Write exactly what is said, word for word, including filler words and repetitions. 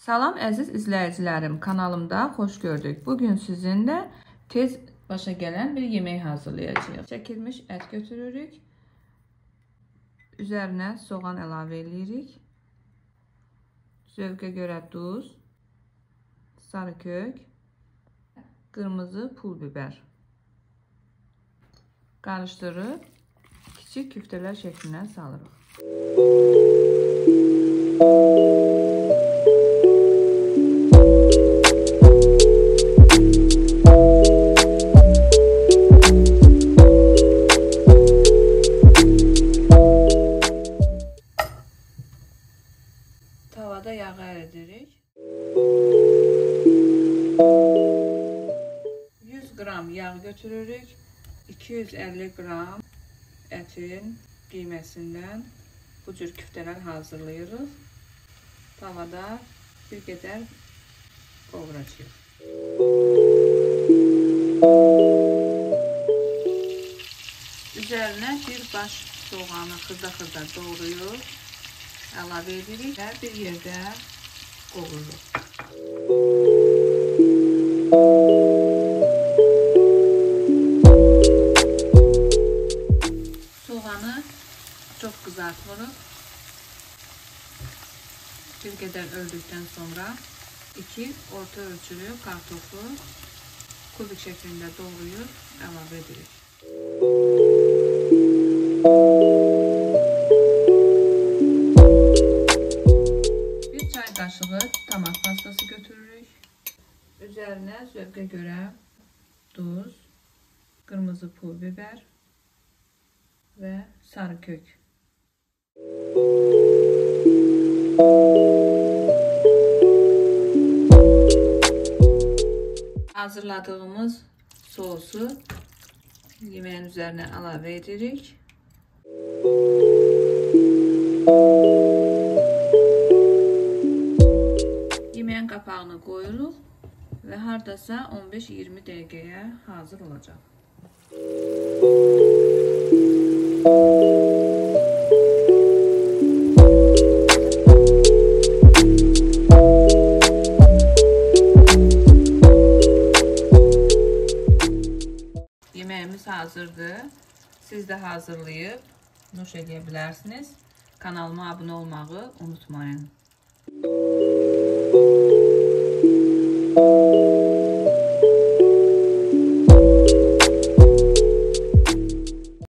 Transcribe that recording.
Salam əziz izləyicilərim, kanalımda xoş gördük. Bugün sizinlə tez başa gələn bir yemək hazırlayacağıq. Çəkilmiş ət götürürük. Üzərinə soğan əlavə edirik. Zövqə görə duz, sarı kök, qırmızı pul biber. Qarışdırıb kiçik küftələr şəklinə salırıq. Tavada yağ ərdirik. yüz qram yağ götürürük. iki yüz əlli qram ətin qiyməsindən bu cür küftələr hazırlayırıq. Tavada bir qədər qovuracağıq. Üzərinə bir baş soğanı xırda-xırda doğrayıb əlavə edirik və bir yerdə qovururuq. Soğanı çox qızartmırıq. Bir qədər öldükdən sonra iki orta ölçülü kartofu kubik şəklində doğrayıb əlavə edirik. Bir çay qaşığı tomat pastası götürürük. Üzərinə zövqə görə duz, qırmızı pul biber və sarı kök. Hazırladığımız sosu yeməyin üzərinə əlavə edirik. Yeməyin qapağını qoyuruq və hardasa on beş iyirmi dəqiqəyə hazır olacaq. Yemeğimiz hazırdır. Siz de hazırlayıp nuş edə bilərsiniz. Kanalıma abunə olmağı unutmayın.